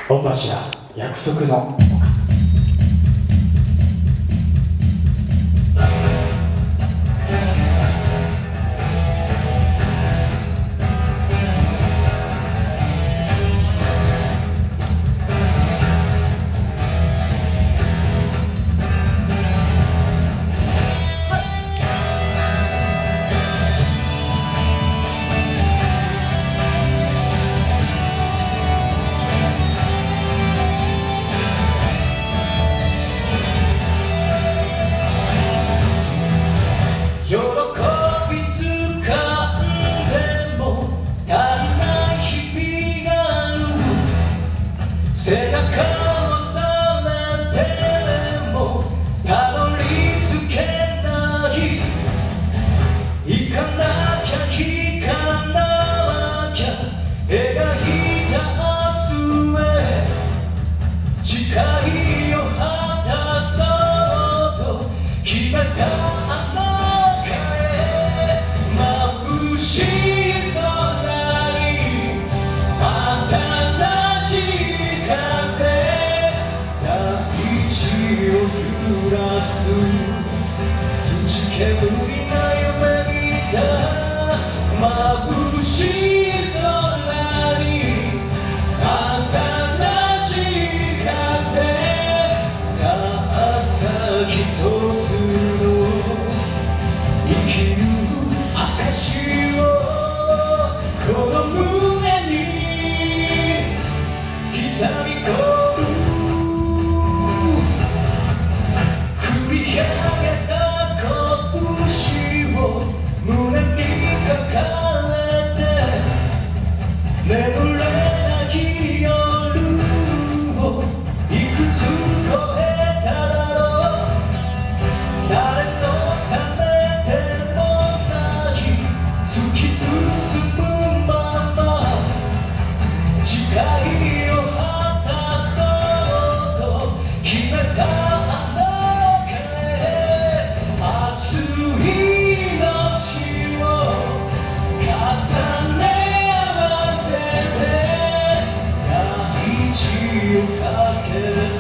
御柱約束の背中をさめてもたどり着けない。行かなきゃ聞かなきゃ描いた明日へ誓いを果たそうと決めたあの中へ眩しい空に新しい風大地を揺らす土煙が夢見た眩しい空に新しい風たった一つの生きる証をこの胸に刻み込む。振り上げた拳を胸に抱えて眠れない夜をいくつ越えただろう。誰のためでもない突き進むまま誓いを果たそうと決めたあの中へ熱い命を重ね合わせて大地をかけて